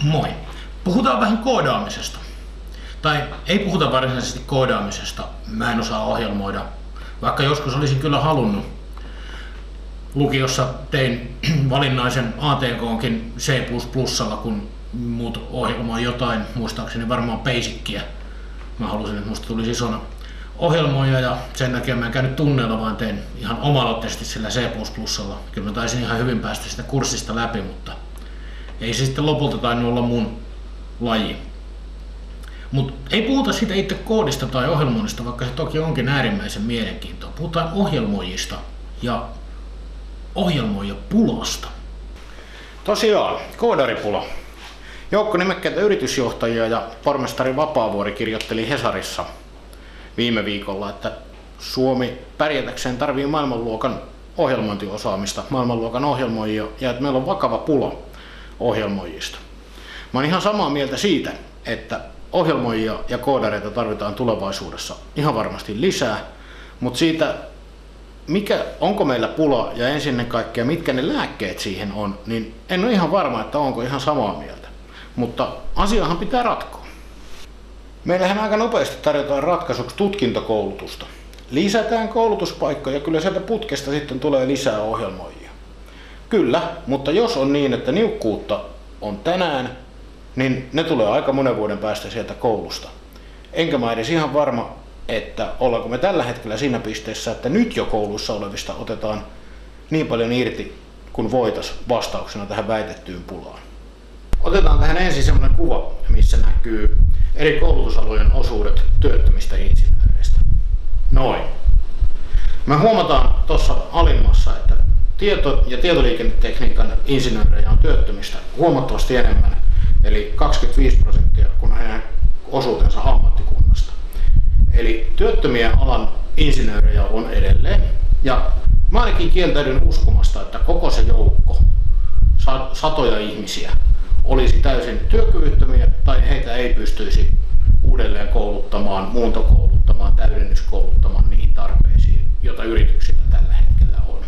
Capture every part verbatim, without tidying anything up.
Moi! Puhutaan vähän koodaamisesta. Tai ei puhuta varsinaisesti koodaamisesta. Mä en osaa ohjelmoida, vaikka joskus olisin kyllä halunnut. Lukiossa tein valinnaisen A T K:nkin C plus plusalla, kun muut ohjelmoi jotain, muistaakseni varmaan Basicia. Mä halusin, että musta tulisi isona ohjelmoija ja sen takia mä en käynyt tunneilla, vaan tein ihan oma-aloitteisesti sillä C plus plusalla. Kyllä mä taisin ihan hyvin päästä sitä kurssista läpi, mutta ei se sitten lopulta tainnut olla mun laji. Mutta ei puhuta siitä itse koodista tai ohjelmoinnista, vaikka se toki onkin äärimmäisen mielenkiintoa. Puhutaan ohjelmoijista ja ohjelmoijapulasta. Tosiaan, koodaripula. Joukko nimekkäitä yritysjohtajia ja pormestari Vapaavuori kirjoitteli Hesarissa viime viikolla, että Suomi pärjätäkseen tarvii maailmanluokan ohjelmointiosaamista, maailmanluokan ohjelmoijia ja että meillä on vakava pula ohjelmoijista. Mä oon ihan samaa mieltä siitä, että ohjelmoijia ja koodareita tarvitaan tulevaisuudessa ihan varmasti lisää, mutta siitä, mikä, onko meillä pula ja ensin kaikkea mitkä ne lääkkeet siihen on, niin en ole ihan varma, että onko ihan samaa mieltä. Mutta asiahan pitää ratkoa. Meillähän aika nopeasti tarjotaan ratkaisuksi tutkintokoulutusta. Lisätään koulutuspaikkoja, kyllä sieltä putkesta sitten tulee lisää ohjelmoijia. Kyllä, mutta jos on niin, että niukkuutta on tänään, niin ne tulee aika monen vuoden päästä sieltä koulusta. Enkä mä edes ihan varma, että ollaanko me tällä hetkellä siinä pisteessä, että nyt jo koulussa olevista otetaan niin paljon irti kuin voitais vastauksena tähän väitettyyn pulaan. Otetaan tähän ensin semmoinen kuva, missä näkyy eri koulutusalojen osuudet työttömistä insinööreistä. Noin. Me huomataan tuossa alimmassa, että tieto- ja tietoliikennetekniikan insinöörejä on työttömistä huomattavasti enemmän, eli kaksikymmentäviisi prosenttia, kun heidän osuutensa ammattikunnasta. Eli työttömiä alan insinöörejä on edelleen, ja mä ainakin kieltäydyn uskomasta, että koko se joukko, satoja ihmisiä, olisi täysin työkyvyttömiä tai heitä ei pystyisi uudelleen kouluttamaan, muuntokouluttamaan, täydennyskouluttamaan niihin tarpeisiin, joita yrityksillä tällä hetkellä on.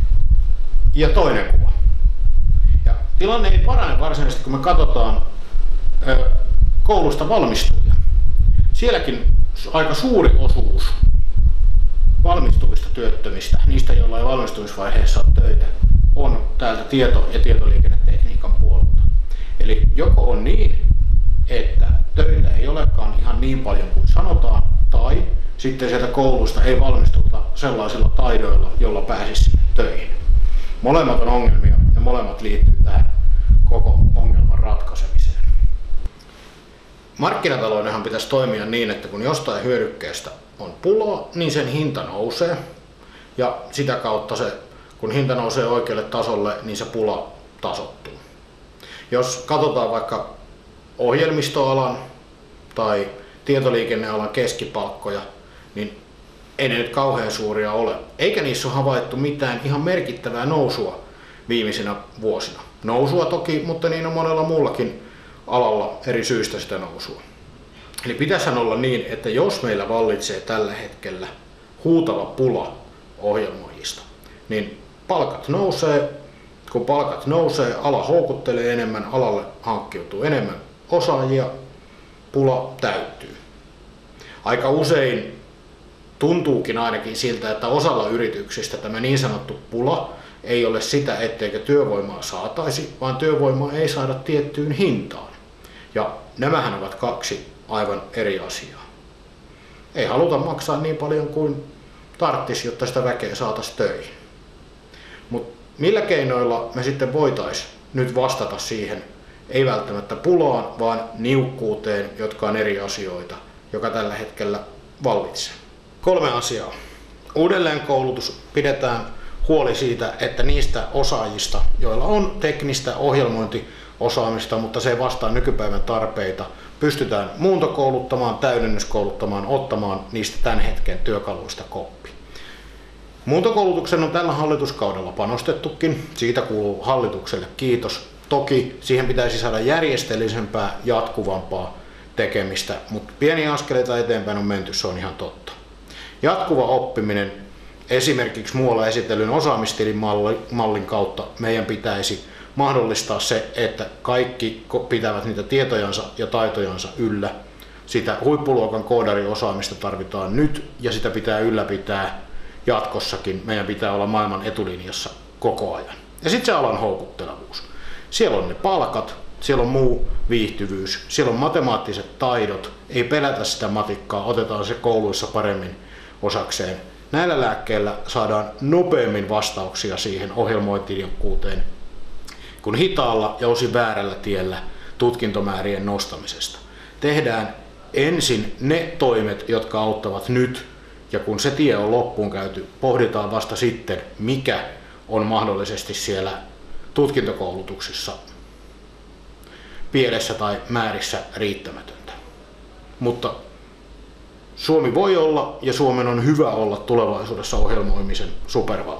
Ja toinen kuva. Ja tilanne ei parane varsinaisesti, kun me katsotaan ö, koulusta valmistujia. Sielläkin aika suuri osuus valmistuvista työttömistä, niistä joilla ei valmistumisvaiheessa ole töitä, on täältä tieto- ja tietoliikennetekniikan puolelta. Eli joko on niin, että töitä ei olekaan ihan niin paljon kuin sanotaan, tai sitten sieltä koulusta ei valmistuta sellaisilla taidoilla, jolla pääsisi sinne töihin. Molemmat on ongelmia ja molemmat liittyy tähän koko ongelman ratkaisemiseen. Markkinataloudenhan pitäisi toimia niin, että kun jostain hyödykkeestä on pulaa, niin sen hinta nousee. Ja sitä kautta se, kun hinta nousee oikealle tasolle, niin se pula tasoittuu. Jos katsotaan vaikka ohjelmistoalan tai tietoliikennealan keskipalkkoja, niin ei ne nyt kauhean suuria ole. Eikä niissä ole havaittu mitään ihan merkittävää nousua viimeisinä vuosina. Nousua toki, mutta niin on monella muullakin alalla eri syistä sitä nousua. Eli pitäisihän olla niin, että jos meillä vallitsee tällä hetkellä huutava pula ohjelmoijista, niin palkat nousee. Kun palkat nousee, ala houkuttelee enemmän, alalle hankkiutuu enemmän osaajia, pula täyttyy. Aika usein tuntuukin ainakin siltä, että osalla yrityksistä tämä niin sanottu pula ei ole sitä, etteikö työvoimaa saataisi, vaan työvoimaa ei saada tiettyyn hintaan. Ja nämähän ovat kaksi aivan eri asiaa. Ei haluta maksaa niin paljon kuin tarttisi, jotta sitä väkeä saataisiin töihin. Mut millä keinoilla me sitten voitaisiin nyt vastata siihen, ei välttämättä pulaan, vaan niukkuuteen, jotka on eri asioita, joka tällä hetkellä vallitsee. Kolme asiaa. Uudelleenkoulutus, pidetään huoli siitä, että niistä osaajista, joilla on teknistä ohjelmointiosaamista, mutta se ei vastaa nykypäivän tarpeita, pystytään muuntokouluttamaan, täydennyskouluttamaan, ottamaan niistä tämän hetken työkaluista koppi. Muuntokoulutuksen on tällä hallituskaudella panostettukin, siitä kuuluu hallitukselle kiitos. Toki siihen pitäisi saada järjestelmällisempää, jatkuvampaa tekemistä, mutta pieniä askeleita eteenpäin on menty, se on ihan totta. Jatkuva oppiminen, esimerkiksi muualla esitellyn osaamistilin mallin kautta meidän pitäisi mahdollistaa se, että kaikki pitävät niitä tietojansa ja taitojansa yllä. Sitä huippuluokan koodariosaamista tarvitaan nyt ja sitä pitää ylläpitää jatkossakin. Meidän pitää olla maailman etulinjassa koko ajan. Ja sitten se alan houkuttelevuus. Siellä on ne palkat, siellä on muu viihtyvyys, siellä on matemaattiset taidot, ei pelätä sitä matikkaa, otetaan se kouluissa paremmin osakseen. Näillä lääkkeillä saadaan nopeammin vastauksia siihen ohjelmointijakkuuteen kuin hitaalla ja osin väärällä tiellä tutkintomäärien nostamisesta. Tehdään ensin ne toimet, jotka auttavat nyt, ja kun se tie on loppuun käyty, pohditaan vasta sitten, mikä on mahdollisesti siellä tutkintokoulutuksissa pielessä tai määrissä riittämätöntä. Mutta Suomi voi olla ja Suomen on hyvä olla tulevaisuudessa ohjelmoimisen supervalta.